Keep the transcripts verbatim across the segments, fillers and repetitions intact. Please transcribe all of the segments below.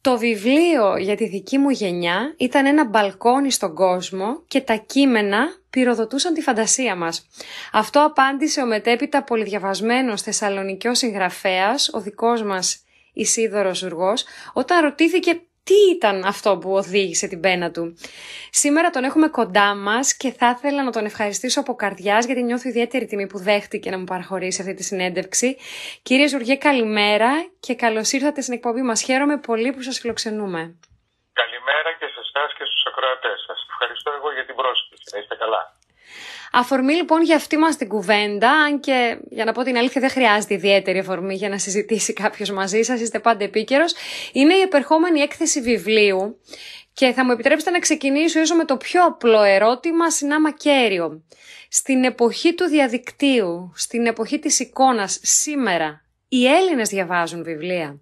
Το βιβλίο για τη δική μου γενιά ήταν ένα μπαλκόνι στον κόσμο και τα κείμενα πυροδοτούσαν τη φαντασία μας. Αυτό απάντησε ο μετέπειτα πολυδιαβασμένος θεσσαλονικιός συγγραφέας, ο δικός μας Ισίδωρος Ζουργός, όταν ρωτήθηκε τι ήταν αυτό που οδήγησε την πένα του. Σήμερα τον έχουμε κοντά μας και θα ήθελα να τον ευχαριστήσω από καρδιάς, γιατί νιώθω ιδιαίτερη τιμή που δέχτηκε να μου παραχωρήσει αυτή τη συνέντευξη. Κύριε Ζουργέ, καλημέρα και καλώς ήρθατε στην εκπομπή μας. Χαίρομαι πολύ που σας φιλοξενούμε. Καλημέρα και σε εσάς και στους ακροατές σας. Ευχαριστώ εγώ για την πρόσκληση. Να είστε καλά. Αφορμή λοιπόν για αυτή μας την κουβέντα, αν και για να πω την αλήθεια δεν χρειάζεται ιδιαίτερη αφορμή για να συζητήσει κάποιος μαζί σας, είστε πάντα επίκαιρος, είναι η επερχόμενη έκθεση βιβλίου και θα μου επιτρέψετε να ξεκινήσω ίσως με το πιο απλό ερώτημα, συνάμα κέριο. Στην εποχή του διαδικτύου, στην εποχή της εικόνας, σήμερα, οι Έλληνες διαβάζουν βιβλία?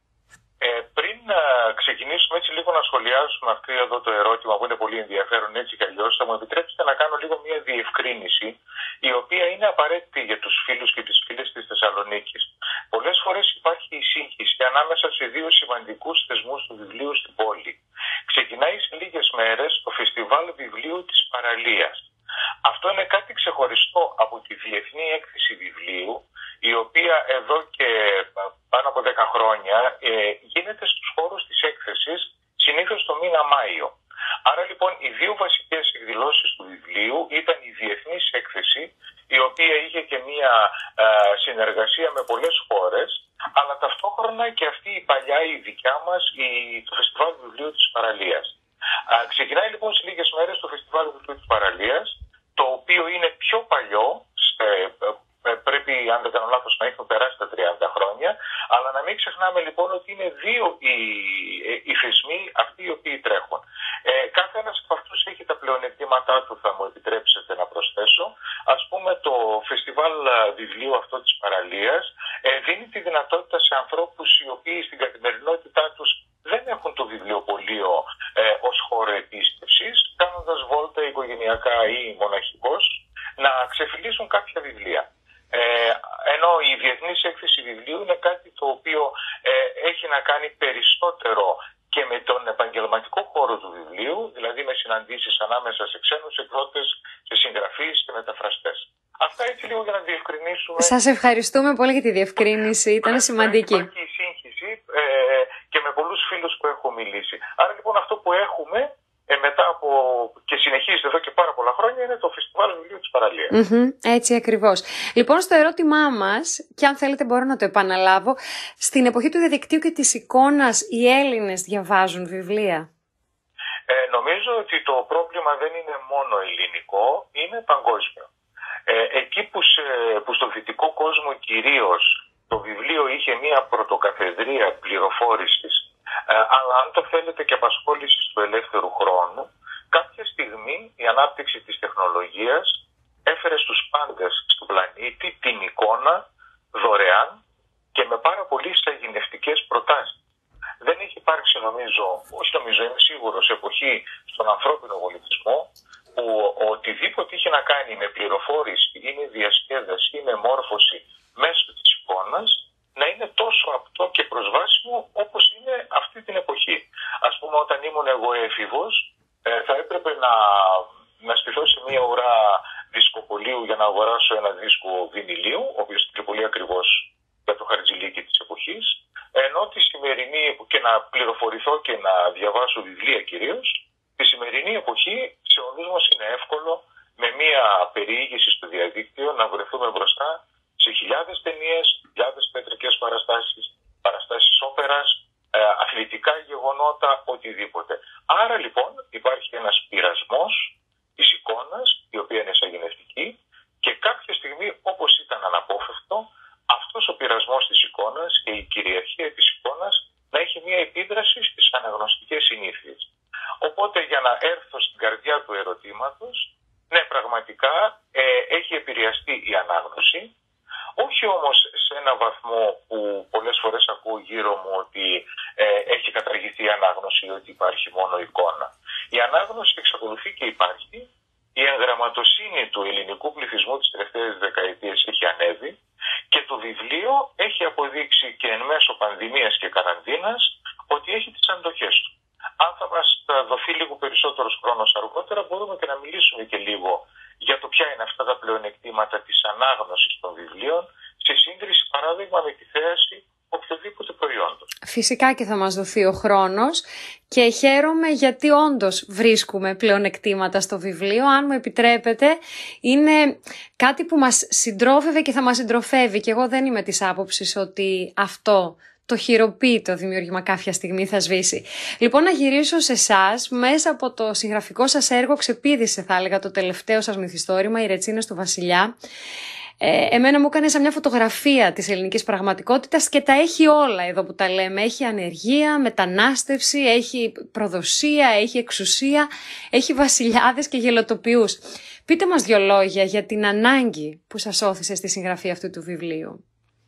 Ε, πριν να ξεκινήσουμε έτσι λίγο να σχολιάσουμε αυτό εδώ το ερώτημα που είναι πολύ ενδιαφέρον έτσι κι αλλιώς, θα μου επιτρέψετε να κάνω λίγο μια διευκρίνηση η οποία είναι απαραίτητη για τους φίλους και τις φίλες της Θεσσαλονίκης. Πολλές φορές υπάρχει η σύγχυση ανάμεσα σε δύο σημαντικούς θεσμούς του βιβλίου στην πόλη. Ξεκινάει σε λίγες μέρες το Φεστιβάλ Βιβλίου της Παραλίας. Αυτό είναι κάτι ξεχωριστό από τη Διεθνή Έκθεση Βιβλίου, η οποία εδώ και πάνω από δέκα χρόνια ε, γίνεται στους χώρους της έκθεσης, συνήθως το μήνα Μάιο. Άρα λοιπόν οι δύο βασικές εκδηλώσεις του βιβλίου ήταν η Διεθνής Έκθεση, η οποία είχε και μία ε, συνεργασία με πολλές χώρες, αλλά ταυτόχρονα και αυτή η παλιά, η δικιά μας, η, το Φεστιβάλ Βιβλίου της Παραλίας. Α, ξεκινάει λοιπόν σε λίγες μέρες το Φεστιβάλ Βιβλίου της Παραλίας, το οποίο είναι πιο παλιό, σε, πρέπει αν δεν κάνω λάθος να έχουν περάσει τα τριάντα χρόνια, αλλά να μην ξεχνάμε λοιπόν ότι είναι δύο οι, οι θεσμοί αυτοί οι οποίοι τρέχουν. Ε, κάθε ένας από αυτούς έχει τα πλεονεκτήματά του, θα μου επιτρέψετε να προσθέσω. Ας πούμε το Φεστιβάλ Βιβλίου αυτό της Παραλίας ε, δίνει τη δυνατότητα σε ανθρώπους οι οποίοι στην καθημερινότητά τους δεν έχουν το βιβλιοπωλείο ε, ως χώρο επίσκεψης, κάνοντας βόλτα οικογενειακά ή μοναχικώς, να ξεφυλίσουν κάποια βιβλία. Ε, ενώ η Διεθνής Έκθεση Βιβλίου είναι κάτι το οποίο ε, έχει να κάνει περισσότερο και με τον επαγγελματικό χώρο του βιβλίου, δηλαδή με συναντήσεις ανάμεσα σε ξένους εκδότες, σε συγγραφείς και μεταφραστές. Αυτά έτσι λίγο για να διευκρινίσουμε. Σας ευχαριστούμε πολύ για τη διευκρίνηση, ήταν σημαντική. Υπάρχει η σύγχυση ε, και με πολλούς φίλους που έχω μιλήσει. Άρα λοιπόν αυτό που έχουμε ε, μετά από και συνεχίζεται εδώ και πάρα πολλά χρόνια είναι το Φεστιβάλ Βιβλίου της Παραλίας. Mm-hmm, έτσι ακριβώς. Λοιπόν, στο ερώτημά μας, και αν θέλετε μπορώ να το επαναλάβω, στην εποχή του διαδικτύου και της εικόνας οι Έλληνες διαβάζουν βιβλία? Ε, νομίζω ότι το πρόβλημα δεν είναι μόνο ελληνικό, είναι παγκόσμιο. Ε, εκεί που, σε, που στο δυτικό κόσμο κυρίως το βιβλίο είχε μια πρωτοκαθεδρία πληροφόρησης, ε, αλλά αν το θέλετε και απασχόλησης του ελεύθερου χρόνου, κάποια στιγμή η ανάπτυξη της τεχνολογίας έφερε στους πάντες του πλανήτη την εικόνα δωρεάν και με πάρα πολύ σαγηνευτικές προτάσεις. Δεν έχει υπάρξει νομίζω, όχι νομίζω, είμαι σίγουρος, εποχή στον ανθρώπινο πολιτισμό που οτιδήποτε είχε να κάνει με πληροφόρηση ή με διασκέδαση ή με μόρφωση μέσω της εικόνας να είναι τόσο απτό και προσβάσιμο όπως είναι αυτή την εποχή. Ας πούμε, όταν ήμουν εγώ έφηβος, ε, θα έπρεπε να, να στηθώ σε μία ουρά δισκοπολίου για να αγοράσω ένα δίσκο βινιλίου, ο οποίος ήταν πολύ ακριβώς για το χαρτζηλίκι της εποχής, ενώ τη σημερινή, και να πληροφορηθώ και να διαβάσω βιβλία κυρίως, τη σημερινή εποχή σε όλους μας είναι εύκολο με μία περιήγηση στο διαδίκτυο να βρεθούμε μπροστά σε χιλιάδες ταινίες, χιλιάδες θεατρικές παραστάσεις, παραστάσεις όπερας, ε, αθλητικά γεγονότα, οτιδήποτε. Άρα λοιπόν υπάρχει ένας πειρασμός της εικόνας, η οποία είναι σαγηνευτική, και κάποια στιγμή, όπως ήταν αναπόφευκτο, αυτός ο πειρασμός της εικόνας και η κυριαρχία της εικόνας να έχει μια επίδραση στις αναγνωστικές συνήθειες. Οπότε για να έρθω στην καρδιά του ερωτήματος, ναι, πραγματικά ε, έχει επηρεαστεί η ανάγνωση, όχι όμως σε ένα βαθμό που πολλές φορές ακούω γύρω μου ότι ε, έχει καταργηθεί η ανάγνωση, ότι υπάρχει μόνο εικόνα. Η ανάγνωση εξακολουθεί και υπάρχει, η εγγραμματοσύνη του ελληνικού πληθυσμού τις τελευταίες δεκαετίες έχει ανέβει και το βιβλίο έχει αποδείξει και εν μέσω πανδημίας και καραντίνας ότι έχει τις δοθεί λίγο περισσότερος χρόνος αργότερα, μπορούμε και να μιλήσουμε και λίγο για το ποια είναι αυτά τα πλεονεκτήματα της ανάγνωσης των βιβλίων σε σύγκριση, παράδειγμα, με τη θέαση οποιοδήποτε προϊόντος. Φυσικά και θα μας δοθεί ο χρόνος και χαίρομαι γιατί όντως βρίσκουμε πλεονεκτήματα στο βιβλίο. Αν μου επιτρέπετε, είναι κάτι που μας συντρόφευε και θα μας συντροφεύει και εγώ δεν είμαι της άποψης ότι αυτό το χειροποίητο το δημιούργημα κάποια στιγμή θα σβήσει. Λοιπόν, να γυρίσω σε εσάς. Μέσα από το συγγραφικό σας έργο ξεπήδησε, θα έλεγα, το τελευταίο σας μυθιστόρημα, «Οι Ρετσίνες του Βασιλιά». Ε, εμένα μου έκανε σαν μια φωτογραφία της ελληνικής πραγματικότητας και τα έχει όλα εδώ που τα λέμε. Έχει ανεργία, μετανάστευση, έχει προδοσία, έχει εξουσία, έχει βασιλιάδες και γελοτοποιούς. Πείτε μας δύο λόγια για την ανάγκη που σας όθησε στη συγγραφή αυτού του βιβλίου.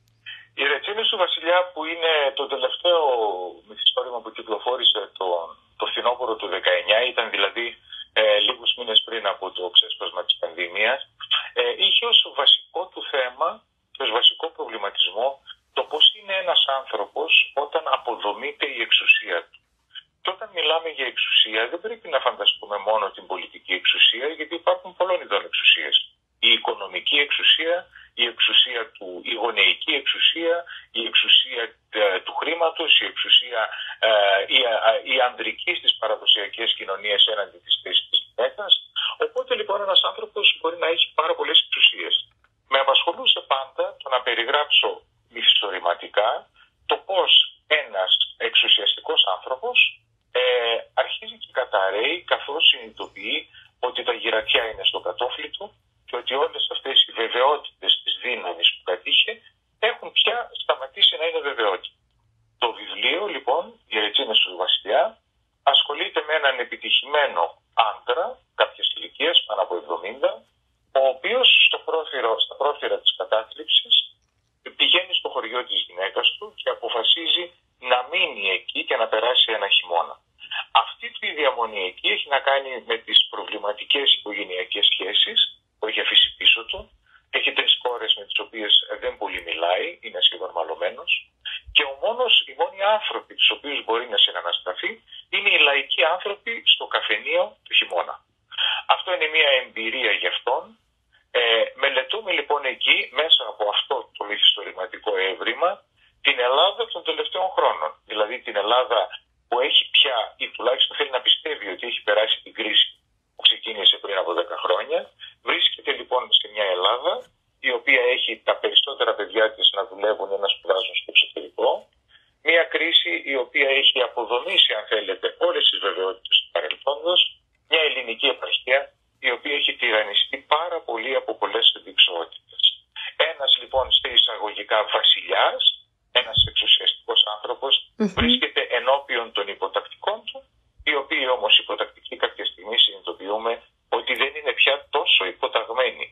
«Οι Ρετσίνες του Βασιλιά», που είναι το τελευταίο μυθιστόρημα που κυκλοφόρησε το, το φθινόπωρο του δεκαεννιά, ήταν δηλαδή ε, λίγους μήνες πριν από το ξέσπασμα της πανδημίας, ε, είχε ως βασικό του θέμα και ως βασικό προβληματισμό το πώς είναι ένας άνθρωπος όταν αποδομείται η εξουσία του. Και όταν μιλάμε για εξουσία δεν πρέπει να φανταστούμε μόνο την πολιτική εξουσία, γιατί υπάρχουν πολλών ειδών εξουσίες. Η οικονομική εξουσία, η εξουσία του, η γονεϊκή εξουσία, η εξουσία ε, του χρήματος, η εξουσία ε, η, ε, η ανδρική στις παραδοσιακές κοινωνίες έναντι της θέσης της γυναίκας. Οπότε λοιπόν ένας άνθρωπος μπορεί να έχει πάρα πολλές εξουσίες. Με απασχολούσε πάντα το να περιγράψω μυθιστορηματικά το πώς ένας εξουσιαστικός άνθρωπος ε, αρχίζει και καταραίει καθώς συνειδητοποιεί ότι τα γυρατιά είναι στο κατόφλι του και ότι όλες αυτές οι βεβαιότητες της δύναμης που κατήχε έχουν πια σταματήσει να είναι βεβαιότητα. Το βιβλίο λοιπόν, «Οι Ρετσίνες του Βασιλιά», ασχολείται με έναν επιτυχημένο άντρα κάποιες ηλικίες, πάνω από εβδομήντα, ο οποίος στο πρόθυρο, στα πρόθυρα της κατάθλιψης πηγαίνει στο χωριό της γυναίκας του και αποφασίζει να μείνει εκεί και να περάσει ένα χειμώνα. Αυτή του η διαμονή εκεί έχει να κάνει με τις προβληματικές οικογενειακές σχέσεις που έχει αφήσει πίσω του. Έχει τρεις κόρες με τις οποίες δεν πολύ μιλάει, είναι σχεδόν μαλωμένος. Και ο μόνος, οι μόνοι άνθρωποι τους οποίους μπορεί να συναναστραφεί είναι οι λαϊκοί άνθρωποι στο καφενείο του χειμώνα. Αυτό είναι μια εμπειρία για αυτόν. Ε, μελετούμε λοιπόν εκεί, μέσα από αυτό το μυθιστορηματικό έβριμα, την Ελλάδα των τελευταίων χρόνων. Δηλαδή την Ελλάδα που έχει πια, ή τουλάχιστον θέλει να πιστεύει ότι έχει περάσει την κρίση που ξεκίνησε πριν από δέκα χρόνια. Βρίσκεται λοιπόν σε μια Ελλάδα η οποία έχει τα περισσότερα παιδιά της να δουλεύουν ή να σπουδάζουν στο εξωτερικό. Μια κρίση η οποία έχει αποδομήσει, αν θέλετε, όλες τις βεβαιότητες του παρελθόντος. Μια ελληνική επαρχία η οποία έχει τυραννιστεί πάρα πολύ από πολλές αντιξοότητες. Ένας λοιπόν σε εισαγωγικά βασιλιάς, ένας εξουσιαστικός άνθρωπος, mm-hmm. βρίσκεται ενώπιον των υποτακτικών του, οι οποίοι όμως υποτακτικοί κάποια στιγμή συνειδητοποιούμε ότι δεν είναι πια τόσο υποταγμένοι.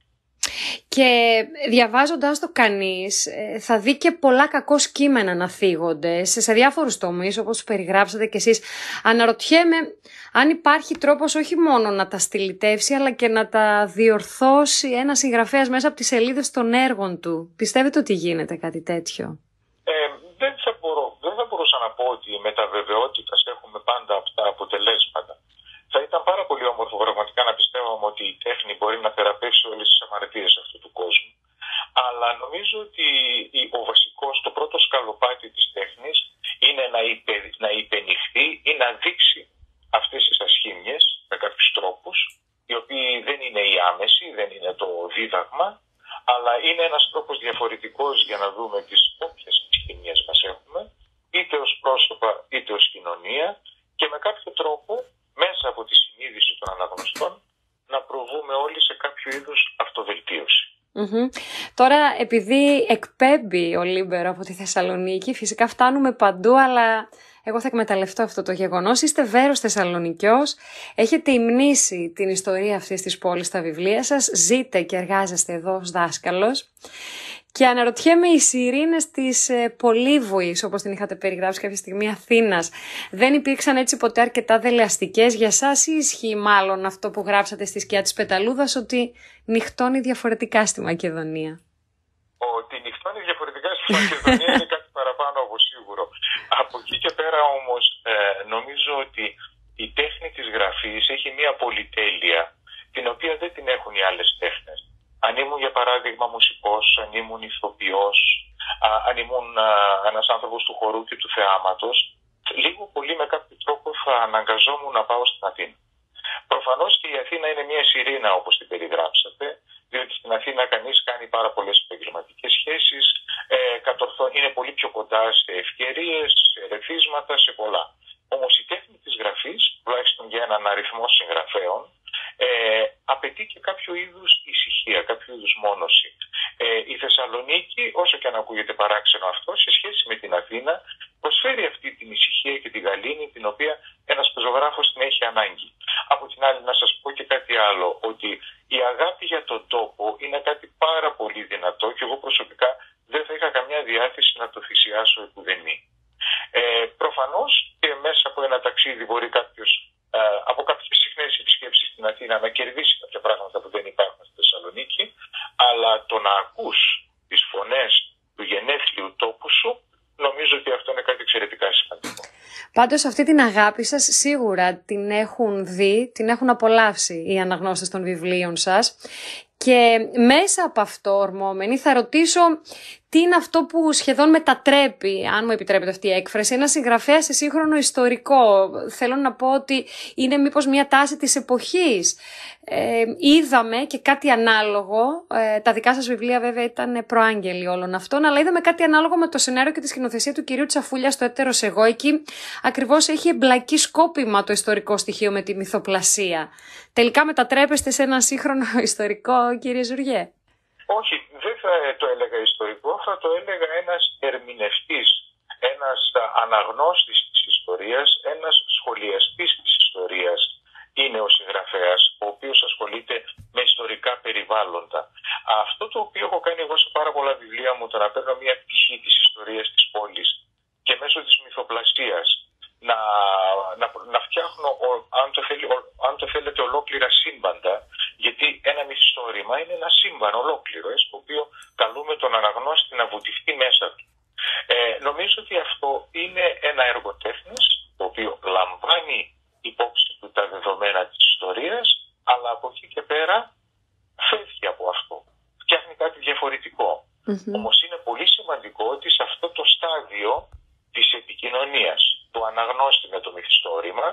Και διαβάζοντας το κανείς θα δει και πολλά κακώς κείμενα να θίγονται σε διάφορους τομείς όπως περιγράψατε κι εσείς. Αναρωτιέμαι αν υπάρχει τρόπος όχι μόνο να τα στυλιτεύσει αλλά και να τα διορθώσει ένας συγγραφέας μέσα από τις σελίδες των έργων του. Πιστεύετε ότι γίνεται κάτι τέτοιο? Ε, δεν, θα μπορώ, δεν θα μπορούσα να πω ότι με τα βεβαιότητας έχουμε πάντα αυτά αποτελέσματα. Θα ήταν πάρα πολύ όμορφο πραγματικά να πιστεύαμε ότι η τέχνη μπορεί να θεραπεύσει όλες τις αμαρτίες αυτού του κόσμου. Αλλά νομίζω ότι ο βασικός, το πρώτο σκαλοπάτι της τέχνης είναι να, υπε, να υπενηχθεί ή να δείξει αυτές τις ασχήμιες με κάποιους τρόπους, οι οποίοι δεν είναι οι άμεσοι, δεν είναι το δίδαγμα, αλλά είναι ένας τρόπος διαφορετικός για να δούμε τις όποιες ασχήμιες μας έχουμε, είτε ως πρόσωπα είτε ως κοινωνία, και με κάποιο τρόπο μέσα από τη συνείδηση των αναγνωστών να προβούμε όλοι σε κάποιο είδους αυτοβελτίωση. Mm-hmm. Τώρα, επειδή εκπέμπει ο Λίμπερο από τη Θεσσαλονίκη, φυσικά φτάνουμε παντού, αλλά εγώ θα εκμεταλλευτώ αυτό το γεγονός. Είστε Βέρος Θεσσαλονικιός, έχετε υμνήσει την ιστορία αυτής της πόλης στα βιβλία σας, ζείτε και εργάζεστε εδώ ως δάσκαλος. Και αναρωτιέμαι, οι σιρήνες της ε, Πολύβοης, όπως την είχατε περιγράψει κάποια στιγμή, Αθήνας, δεν υπήρξαν έτσι ποτέ αρκετά δελεαστικές για σας, ή ισχύει μάλλον αυτό που γράψατε στη σκιά της Πεταλούδας, ότι νυχτώνει διαφορετικά στη Μακεδονία? Ότι νυχτώνει διαφορετικά στη Μακεδονία είναι κάτι παραπάνω από σίγουρο. Από εκεί και πέρα όμως ε, νομίζω ότι η τέχνη γραφής έχει μια πολυτέλεια την οποία δεν την έχουν οι άλλες τέχνες. Αν ήμουν για παράδειγμα μουσικός, αν ήμουν ηθοποιός, αν ήμουν ένας άνθρωπος του χορού και του θεάματος, λίγο πολύ με κάποιο τρόπο θα αναγκαζόμουν να πάω στην Αθήνα. Προφανώς και η Αθήνα είναι μια σιρήνα όπως την περιγράψατε, διότι στην Αθήνα κανείς κάνει πάρα πολλές επαγγελματικές σχέσεις, ε, κατορθώ, είναι πολύ πιο κοντά σε ευκαιρίες, σε ερεθίσματα, σε πολλά. Όμως η τέχνη της γραφής, τουλάχιστον για έναν αριθμό συγγραφέων, ε, απαιτεί και κάποιο είδους ησυχία, κάποιο είδους μόνωση. Ε, η Θεσσαλονίκη, όσο και αν ακούγεται παράξενο αυτό, σε σχέση με την Αθήνα, προσφέρει αυτή την ησυχία και την γαλήνη την οποία ένας πεζογράφος την έχει ανάγκη. Από την άλλη να σας πω και κάτι άλλο, ότι η αγάπη για τον τόπο είναι κάτι πάρα πολύ δυνατό και εγώ προσωπικά δεν θα είχα καμιά διάθεση να το θυσιάσω επουδενή. Ε, προφανώς και μέσα από ένα ταξίδι μπορεί κάποιος ε, από κάποιες συχνές επισκέψεις στην Αθήνα να κερδίσει κάποια πράγματα που δεν υπάρχουν στη Θεσσαλονίκη, αλλά το να ακούς τις φωνές του γενέθλιου τόπου σου, νομίζω ότι αυτό είναι κάτι εξαιρετικά σημαντικό. Πάντως αυτή την αγάπη σας σίγουρα την έχουν δει, την έχουν απολαύσει οι αναγνώστες των βιβλίων σας και μέσα από αυτό ορμόμενοι θα ρωτήσω τι είναι αυτό που σχεδόν μετατρέπει, αν μου επιτρέπετε αυτή η έκφραση, ένα συγγραφέα σε σύγχρονο ιστορικό. Θέλω να πω ότι είναι μήπως μια τάση της εποχής. Ε, είδαμε και κάτι ανάλογο, ε, τα δικά σας βιβλία βέβαια ήταν προάγγελοι όλων αυτών, αλλά είδαμε κάτι ανάλογο με το σενάριο και τη σκηνοθεσία του κυρίου Τσαφούλια στο Έτερος εγώ. Εκεί ακριβώς έχει εμπλακεί σκόπιμα το ιστορικό στοιχείο με τη μυθοπλασία. Τελικά μετατρέπεστε σε ένα σύγχρονο ιστορικό, κύριε Ζουριέ? Όχι, δεν θα το έλεγα ιστορικό, θα το έλεγα ένας ερμηνευτής, ένας αναγνώστης της ιστορίας, ένας σχολιαστής της ιστορίας είναι ο συγγραφέας, ο οποίος ασχολείται με ιστορικά περιβάλλοντα. Αυτό το οποίο έχω κάνει εγώ σε πάρα πολλά βιβλία μου, το να παίρνω μια πτυχή της ιστορίας της πόλης και μέσω της μυθοπλασίας να, να, να φτιάχνω, αν το, θέλει, αν το θέλετε, ολόκληρα σύμπαντα, γιατί ένα μυθιστόρημα είναι ένα σύμπαν ολόκληρο, ε, στο οποίο καλούμε τον αναγνώστη να βουτυχτεί μέσα του. Ε, νομίζω ότι αυτό είναι ένα έργο τέχνης, το οποίο λαμβάνει υπόψη του τα δεδομένα της ιστορίας, αλλά από εκεί και πέρα φεύγει από αυτό. Φτιάχνει κάτι διαφορετικό. Mm-hmm. Όμως είναι πολύ σημαντικό ότι σε αυτό το στάδιο της επικοινωνίας του αναγνώστη με το μυθιστόρημα,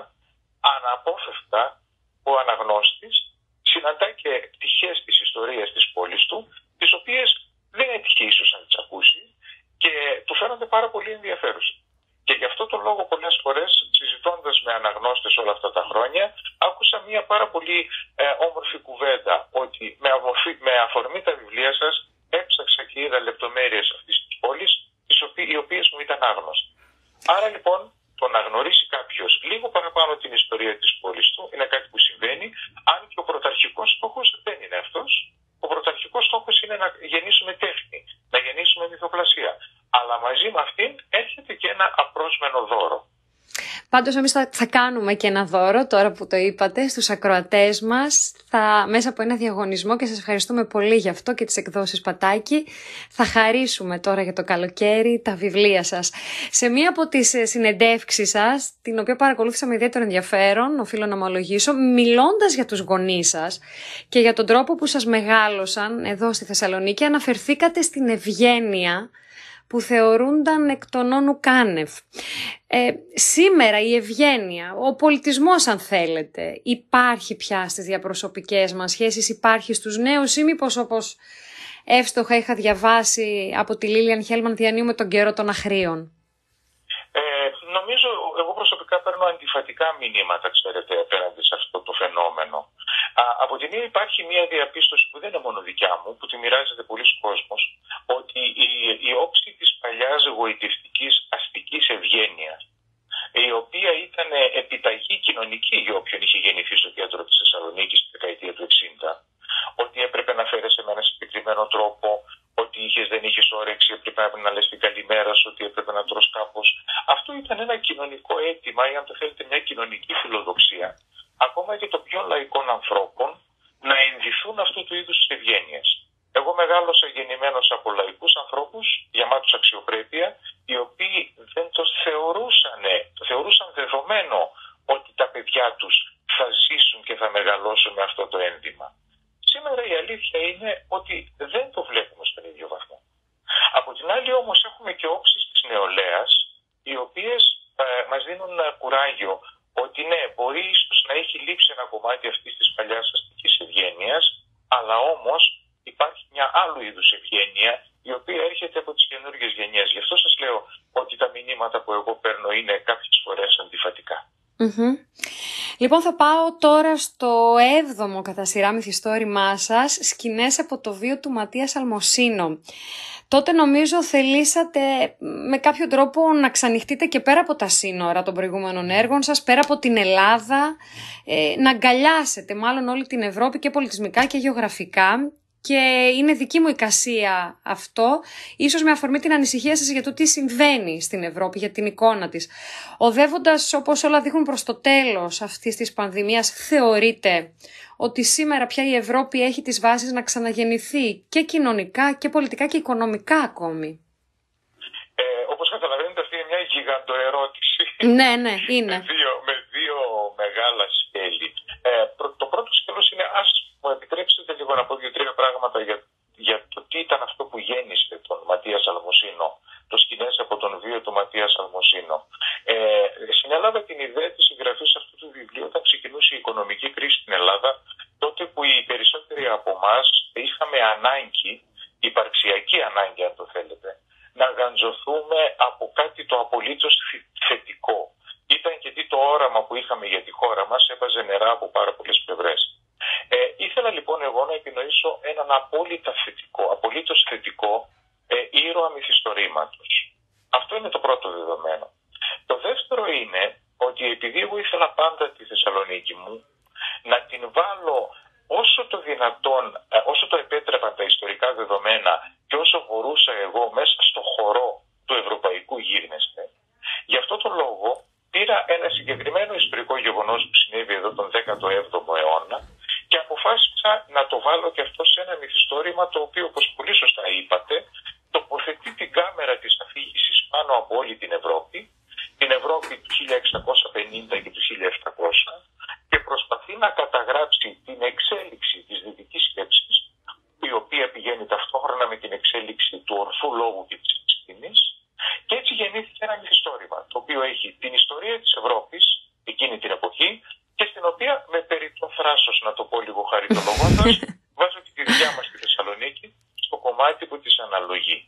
αναπόφευκτα ο αναγνώστης συναντά και πτυχές της ιστορίας της πόλης του, τις οποίες δεν έτυχε ίσως να τις ακούσει και του φαίνονται πάρα πολύ ενδιαφέρουσες. Και γι' αυτό το λόγο πολλές φορές, συζητώντας με αναγνώστες όλα αυτά τα χρόνια, άκουσα μια πάρα πολύ ε, όμορφη κουβέντα, ότι με, αμορφή, με αφορμή τα βιβλία σας έψαξα και είδα λεπτομέρειες αυτής της πόλης, τις οποίες, οι οποίες μου ήταν άγνωστες. Άρα λοιπόν, το να γνωρίσει κάποιος λίγο παραπάνω την ιστορία της πόλης του είναι κάτι που συμβαίνει, αν και ο πρωταρχικός στόχος δεν είναι αυτός. Ο πρωταρχικός στόχος είναι να γεννήσουμε τέχνη, να γεννήσουμε μυθοπλασία. Αλλά μαζί με αυτήν έρχεται και ένα απρόσμενο δώρο. Πάντως εμείς θα, θα κάνουμε και ένα δώρο, τώρα που το είπατε, στους ακροατές μας, θα, μέσα από ένα διαγωνισμό, και σας ευχαριστούμε πολύ γι' αυτό και τις εκδόσεις Πατάκη, θα χαρίσουμε τώρα για το καλοκαίρι τα βιβλία σας. Σε μία από τις συνεντεύξεις σας, την οποία παρακολούθησα με ιδιαίτερο ενδιαφέρον, οφείλω να ομολογήσω, μιλώντας για τους γονείς σας και για τον τρόπο που σας μεγάλωσαν εδώ στη Θεσσαλονίκη, αναφερθήκατε στην ευγένεια που θεωρούνταν εκ των όνου κάνευ. Ε, σήμερα η ευγένεια, ο πολιτισμός αν θέλετε, υπάρχει πια στις διαπροσωπικές μας σχέσεις, υπάρχει στους νέους, ή μήπως όπως εύστοχα είχα διαβάσει από τη Λίλιαν Χέλμαν διανύουμε τον καιρό των αχρίων? Ε, νομίζω, εγώ προσωπικά παίρνω αντιφατικά μηνύματα, ξέρετε, απέναντι σε αυτό το φαινόμενο. Α, από τη μία υπάρχει μια διαπίστωση που δεν είναι μόνο δικιά μου, που τη μοιράζεται πολλοί κόσμος, ότι η, η όψη της παλιάς γοητευτικής αστικής ευγένειας, η οποία ήταν επιταγή κοινωνική για όποιον είχε γεννηθεί στο κέντρο της Θεσσαλονίκης στη δεκαετία του εξήντα, ότι έπρεπε να φέρεσαι με ένα συγκεκριμένο τρόπο, ότι είχες, δεν είχες όρεξη, έπρεπε να λες την καλημέρα σου, ότι έπρεπε να τρως κάπως. Αυτό ήταν ένα κοινωνικό αίτημα, ή αν το θέλετε μια κοινωνική φιλοδοξία, ακόμα και των πιο λαϊκών ανθρώπων, να ενδυθούν αυτού του είδους της ευγένειας. Εγώ μεγάλωσα γεννημένος από λαϊκούς ανθρώπους, γεμάτους αξιοπρέπεια, οι οποίοι δεν το θεωρούσαν, το θεωρούσαν δεδομένο ότι τα παιδιά τους θα θα μεγαλώσω με αυτό το ένδυμα. Σήμερα η αλήθεια είναι ότι δεν το βλέπουμε στον ίδιο βαθμό. Από την άλλη όμως έχουμε και όψεις της νεολαίας, οι οποίες ε, μας δίνουν κουράγιο ότι ναι, μπορεί ίσως να έχει λείψει ένα κομμάτι αυτής της παλιάς αστικής ευγένειας, αλλά όμως υπάρχει μια άλλου είδους ευγένεια, η οποία έρχεται από τις καινούργιες γενιές. Γι' αυτό σας λέω ότι τα μηνύματα που εγώ παίρνω είναι κάποιες φορές αντιφατικά. Mm-hmm. Λοιπόν, θα πάω τώρα στο έβδομο κατά σειρά μυθιστόρημά σας, σκηνές από το βίο του Ματία Αλμοσίνο. Τότε νομίζω θελήσατε με κάποιο τρόπο να ξανοιχτείτε και πέρα από τα σύνορα των προηγούμενων έργων σας, πέρα από την Ελλάδα, ε, να αγκαλιάσετε μάλλον όλη την Ευρώπη και πολιτισμικά και γεωγραφικά. Και είναι δική μου εικασία αυτό, ίσως με αφορμή την ανησυχία σας για το τι συμβαίνει στην Ευρώπη, για την εικόνα της. Οδεύοντας όπως όλα δείχνουν προς το τέλος αυτής της πανδημίας, θεωρείτε ότι σήμερα πια η Ευρώπη έχει τις βάσεις να ξαναγεννηθεί και κοινωνικά και πολιτικά και οικονομικά ακόμη? Ε, όπως καταλαβαίνετε, αυτή είναι μια γιγαντοερώτηση. Ναι, ναι, είναι. με, δύο, με δύο μεγάλα σκέλη. Ε, το πρώτο σκέλος είναι, ας μου επιτρέψετε λίγο να πω δύο-τρία πράγματα για, για το τι ήταν αυτό που γέννησε τον Ματία Αλμοσίνο, το σκηνές από τον βίο του Ματία Αλμοσίνο. Ε, Συνέλαβε την ιδέα της συγγραφής αυτού του βιβλίου όταν ξεκινούσε η οικονομική κρίση στην Ελλάδα, τότε που οι περισσότεροι από εμάς είχαμε ανάγκη, υπαρξιακή ανάγκη αν το θέλετε, να γαντζωθούμε από κάτι το απολύτως θετικό. Ήταν και τι το όραμα που είχαμε για τη χώρα μας έβαζε νερά από πάρα πολλές πλευρές. Ε, ήθελα λοιπόν εγώ να επινοήσω έναν απόλυτα θετικό, απολύτως θετικό ε, ήρωα μυθιστορήματος. Αυτό είναι το πρώτο δεδομένο. Το δεύτερο είναι ότι επειδή εγώ ήθελα πάντα τη Θεσσαλονίκη μου να την βάλω όσο το δυνατόν, όσο το επέτρεπαν τα ιστορικά δεδομένα και όσο μπορούσα εγώ μέσα στο χορό του ευρωπαϊκού γίγνεσθε, γι' αυτό το λόγο πήρα ένα συγκεκριμένο ιστορικό γεγονός που συνέβη εδώ τον δέκατο έβδομο αιώνα και αποφάσισα να το βάλω και αυτό σε ένα μυθιστόρημα το οποίο, όπως πολύ σωστά είπατε, τοποθετεί την κάμερα της αφήγησης πάνω από όλη την Ευρώπη, την Ευρώπη του χίλια εξακόσια πενήντα και του χίλια επτακόσια, και προσπαθεί να καταγράψει την εξέλιξη της δυτικής σκέψης, η οποία πηγαίνει ταυτόχρονα με την εξέλιξη του ορθού λόγου και της επιστήμης, και έτσι γεννήθηκε ένα μυθιστόρημα, το οποίο έχει την ιστορία της Ευρώπης εκείνη την εποχή και στην οποία με περιττό θράσος, να το πω λίγο χαριτολογώντας, βάζω και τη δικιά μας στη Θεσσαλονίκη στο κομμάτι που της αναλογεί.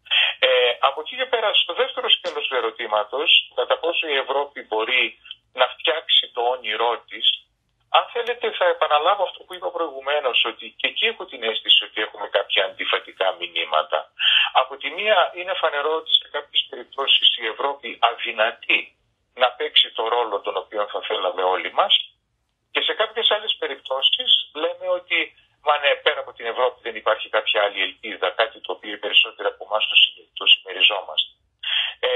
Ε, από εκεί και πέρα, στο δεύτερο σκέλος του ερωτήματος, κατά πόσο η Ευρώπη μπορεί να φτιάξει το όνειρό της, αν θέλετε θα επαναλάβω αυτό που είπα προηγουμένως, ότι και εκεί έχω την αίσθηση ότι έχουμε κάποια αντιφατικά μηνύματα. Από τη μία είναι φανερό ότι σε κάποιες περιπτώσεις η Ευρώπη αδυνατεί να παίξει το ρόλο τον οποίο θα θέλαμε όλοι μας, και σε κάποιες άλλες περιπτώσεις λέμε ότι μα ναι, πέρα από την Ευρώπη δεν υπάρχει κάποια άλλη ελπίδα, κάτι το οποίο οι περισσότεροι από εμάς το, το συμμεριζόμαστε. Ε,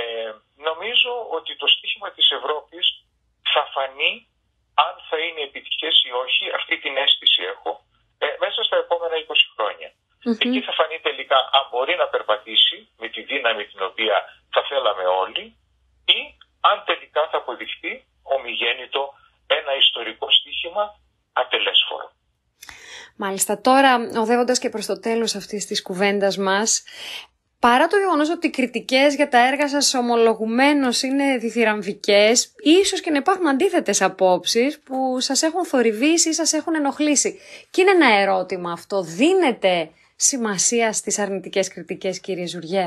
νομίζω ότι το στίχημα της Ευρώπης θα φανεί αν θα είναι επιτυχές ή όχι, αυτή την αίσθηση έχω, ε, μέσα στα επόμενα είκοσι χρόνια. Mm-hmm. Εκεί θα φανεί τελικά αν μπορεί να περπατήσει με τη δύναμη την οποία θα θέλαμε όλοι, ή αν τελικά θα αποδειχθεί ομιγέννητο ένα ιστορικό στίχημα ατελέσφορο. Μάλιστα, τώρα οδεύοντας και προς το τέλος αυτής της κουβέντας μας, παρά το γεγονός ότι οι κριτικές για τα έργα σας ομολογουμένως είναι διθυραμβικές, ίσως και να υπάρχουν αντίθετες απόψεις που σας έχουν θορυβήσει ή σας έχουν ενοχλήσει. Και είναι ένα ερώτημα αυτό. Δίνετε σημασία στις αρνητικές κριτικές, κύριε Ζουριέ?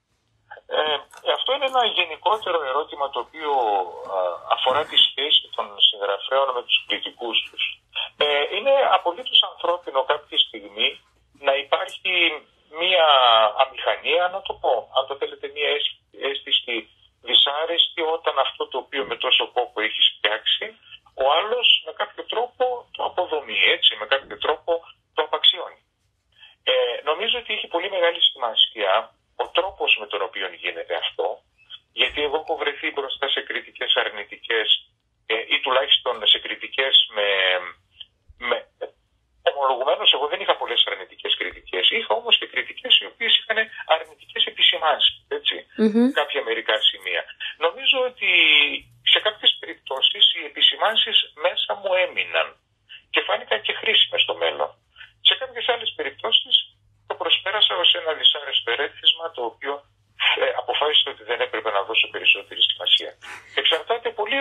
Ε, αυτό είναι ένα γενικότερο ερώτημα το οποίο α, αφορά τη σχέση των συγγραφέων με τους κριτικούς τους. Ε, είναι απολύτως ανθρώπινο κάποια στιγμή να υπάρχει μία αμηχανία, να το πω, αν το θέλετε, μία αίσθηση δυσάρεστη όταν αυτό το οποίο με τόσο κόπο έχει φτιάξει, ο άλλος με κάποιο τρόπο το αποδομεί, έτσι, με κάποιο τρόπο το απαξιώνει. Ε, νομίζω ότι έχει πολύ μεγάλη σημασία ο τρόπος με τον οποίο γίνεται αυτό, γιατί εγώ έχω βρεθεί μπροστά σε κριτικές αρνητικές ε, ή τουλάχιστον σε κριτικές με... με ομολογουμένως εγώ δεν είχα πολλές αρνητικές κριτικές, είχα όμως και κριτικές οι οποίες είχαν αρνητικές επισημάνσεις, έτσι, mm-hmm. κάποια μερικά σημεία. Νομίζω ότι σε κάποιες περιπτώσεις οι επισημάνσεις μέσα μου έμειναν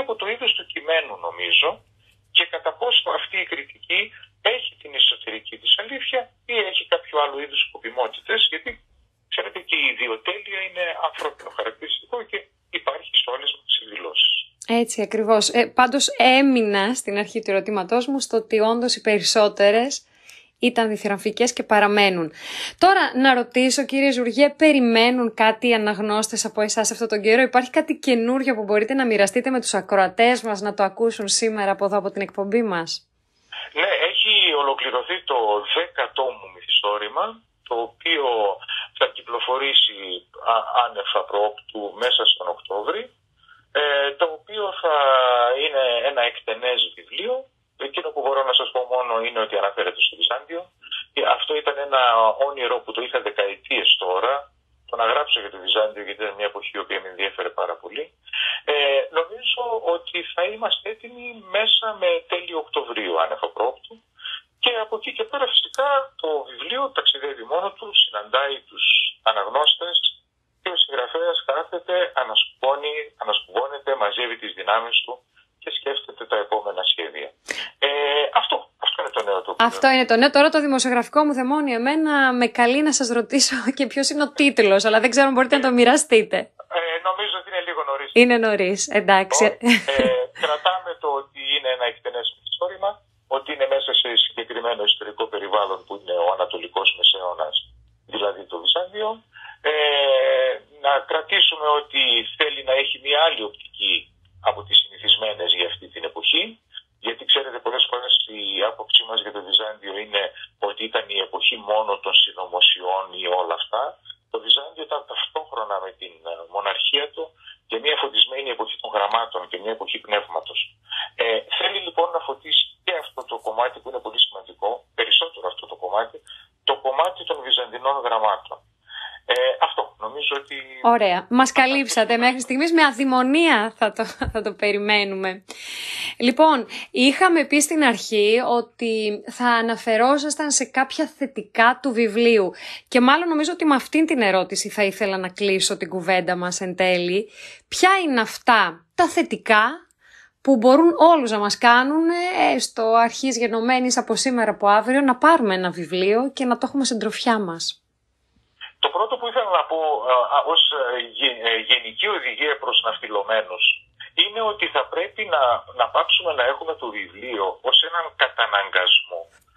από το είδος του κειμένου, νομίζω, και κατά πόσο αυτή η κριτική έχει την εσωτερική της αλήθεια ή έχει κάποιο άλλο είδους σκοπιμότητες, γιατί ξέρετε και η ιδιοτέλεια είναι ανθρώπινο χαρακτηριστικό και υπάρχει σε όλες μας τις δηλώσεις. Έτσι ακριβώς. Ε, πάντως έμεινα στην αρχή του ερωτήματός μου στο ότι όντως οι περισσότερες ήταν διθυραμφικές και παραμένουν. Τώρα να ρωτήσω, κύριε Ζουργέ, περιμένουν κάτι οι αναγνώστες από εσάς αυτόν τον καιρό? Υπάρχει κάτι καινούριο που μπορείτε να μοιραστείτε με τους ακροατές μας, να το ακούσουν σήμερα από εδώ από την εκπομπή μας? Ναι, έχει ολοκληρωθεί το δέκατο μου μυθιστόρημα, το οποίο θα κυκλοφορήσει άνευ απρόπτου μέσα στον Οκτώβρη, ε, το οποίο θα είναι ένα εκτενές βιβλίο. Εκείνο που μπορώ να σας πω μόνο είναι ότι αναφέρεται στο Βυζάντιο. Αυτό ήταν ένα όνειρο που το είχα δεκαετίες τώρα, το να γράψω για το Βυζάντιο, γιατί ήταν μια εποχή η οποία με ενδιέφερε πάρα πολύ. Ε, νομίζω ότι θα είμαστε έτοιμοι μέσα με τέλη Οκτωβρίου, άνευ απρόπτου. Και από εκεί και πέρα φυσικά το βιβλίο ταξιδεύει μόνο του, συναντάει τους αναγνώστες και ο συγγραφέας κάθεται, ανασκουμπώνει, ανασκουμπώνεται, μαζεύει τις δυνάμεις του και σκέφτεται τα επόμενα σχέδια. Ε, αυτό, αυτό είναι το νέο το οποίο... Αυτό είναι το νέο. Τώρα το δημοσιογραφικό μου δαιμόνιο εμένα με καλεί να σας ρωτήσω και ποιος είναι ο τίτλος, αλλά δεν ξέρω αν μπορείτε να το μοιραστείτε. Ε, νομίζω ότι είναι λίγο νωρίς. Είναι νωρίς, εντάξει. Ε, κρατάμε το ότι είναι ένα εκτενές μυθιστόρημα, ότι είναι μέσα σε συγκεκριμένο ιστορικό περιβάλλον που είναι ο Ανατολικός Μεσαίωνας, δηλαδή το Βυζάντιο. Ε, να κρατήσουμε ότι θέλει να έχει μια άλλη οπτική από τις συνηθισμένες για αυτή την εποχή, γιατί ξέρετε πολλές φορές η άποψή μας για το Βυζάντιο είναι ότι ήταν η εποχή μόνο των συνωμοσιών ή όλα αυτά. Το Βυζάντιο ήταν ταυτόχρονα με την μοναρχία του και μια φωτισμένη εποχή των γραμμάτων και μια εποχή πνεύματος. Ε, θέλει λοιπόν να φωτίσει και αυτό το κομμάτι που είναι πολύ σημαντικό, περισσότερο αυτό το κομμάτι, το κομμάτι των Βυζαντινών γραμμάτων. Ε, αυτό νομίζω ότι... Ωραία. Μας καλύψατε μέχρι στιγμής. Με αδειμονία θα το, θα το περιμένουμε. Λοιπόν, είχαμε πει στην αρχή ότι θα αναφερόσασταν σε κάποια θετικά του βιβλίου και μάλλον νομίζω ότι με αυτήν την ερώτηση θα ήθελα να κλείσω την κουβέντα μας εν τέλει. Ποια είναι αυτά τα θετικά που μπορούν όλους να μας κάνουν, έστω αρχής γενομένης από σήμερα από αύριο, να πάρουμε ένα βιβλίο και να το έχουμε στην τροφιά μας? Το πρώτο που ήθελα να πω α, ως ε, γενική οδηγία προς ναυτιλωμένους είναι ότι θα πρέπει να, να πάψουμε να έχουμε το βιβλίο ως έναν καταναγκασμό,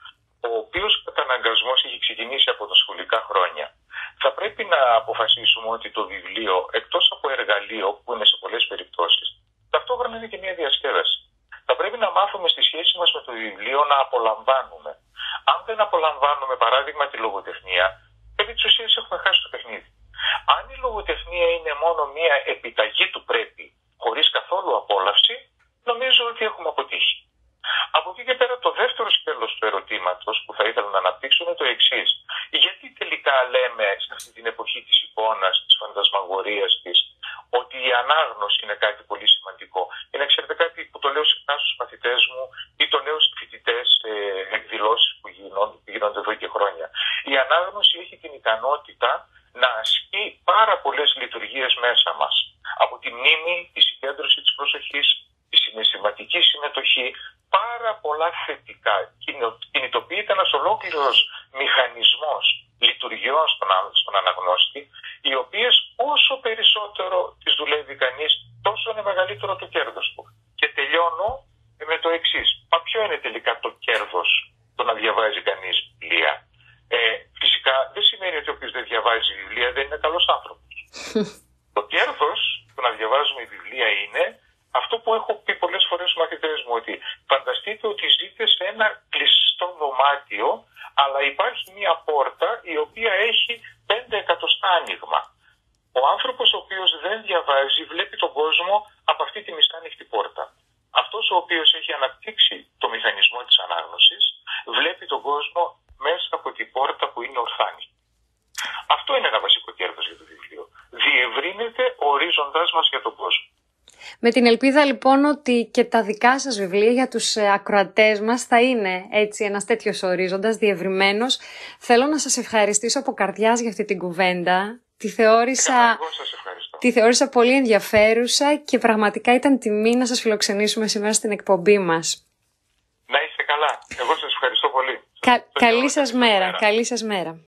ο οποίος καταναγκασμός έχει ξεκινήσει από τα σχολικά χρόνια. Θα πρέπει να αποφασίσουμε ότι το βιβλίο, εκτός από εργαλείο που είναι σε πολλές περιπτώσεις, ταυτόχρονα είναι και μια διασκέδαση. Θα πρέπει να μάθουμε στη σχέση μας με το βιβλίο να απολαμβάνουμε. Αν δεν απολαμβάνουμε, παράδειγμα, τη λογοτεχνία, επί της ουσίας έχουμε χάσει το παιχνίδι. Αν η λογοτεχνία είναι μόνο μία επιταγή του πρέπει, χωρίς καθόλου απόλαυση, νομίζω ότι έχουμε αποτύχει. Από εκεί και πέρα το δεύτερο σκέλος του ερωτήματος που θα ήθελα να αναπτύξω είναι το εξής. Γιατί τελικά λέμε σε αυτή την εποχή της εικόνας, της φαντασμαγορίας της, ότι η ανάγνωση είναι κάτι πολύ σημαντικό? Είναι, ξέρετε, κάτι που το λέω συχνά στους μαθητές μου ή το λέω στους φοιτητές σε εκδηλώσεις που γίνονται, που γίνονται εδώ και χρόνια. Η ανάγνωση έχει την ικανότητα να ασκεί πάρα πολλές λειτουργίες μέσα μας. Από τη μνήμη, τη συγκέντρωση της προσοχής, τη συναισθηματική συμμετοχή, πάρα πολλά θετικά. Κινητοποιείται ένας ολόκληρος μηχανισμός λειτουργιών στον, στον αναγνώστη, οι οποίες όσο περισσότερο τις δουλεύει κανείς, τόσο είναι μεγαλύτερο το κέρδος του. Και τελειώνω με το εξής. Μα ποιο είναι τελικά το κέρδος το να διαβάζει κανείς βιβλία? Ε, φυσικά δεν σημαίνει ότι όποιος δεν διαβάζει βιβλία δεν είναι καλός άνθρωπος. Το κέρδος του να διαβάζουμε βιβλία είναι αυτό που έχω πει πολλές φορές στους μαθητές μου, ότι φανταστείτε ότι ζείτε σε ένα κλειστό δωμάτιο, αλλά υπάρχει μια πόρτα η οποία έχει πέντε εκατοστά άνοιγμα. Ο άνθρωπος ο οποίος δεν διαβάζει βλέπει τον κόσμο από αυτή τη μισάνοιχτη πόρτα. Αυτός ο οποίος έχει αναπτύξει το μηχανισμό της ανάγνωσης βλέπει τον κόσμο μέσα από την πόρτα που είναι ορθάνη. Αυτό είναι ένα βασικό κέρδος για το βιβλίο. Διευρύνεται ο ορίζοντάς μας για τον κόσμο. Με την ελπίδα λοιπόν ότι και τα δικά σας βιβλία για τους ακροατές μας θα είναι έτσι ένας τέτοιος ορίζοντας διευρυμένος. Θέλω να σας ευχαριστήσω από καρδιάς για αυτή την κουβέντα. Τη θεώρησα, εγώ σας ευχαριστώ. Τη θεώρησα πολύ ενδιαφέρουσα και πραγματικά ήταν τιμή να σας φιλοξενήσουμε σήμερα στην εκπομπή μας. Να είστε καλά. Εγώ σας ευχαριστώ πολύ. Κα- καλή σας μέρα. Καλή σας μέρα.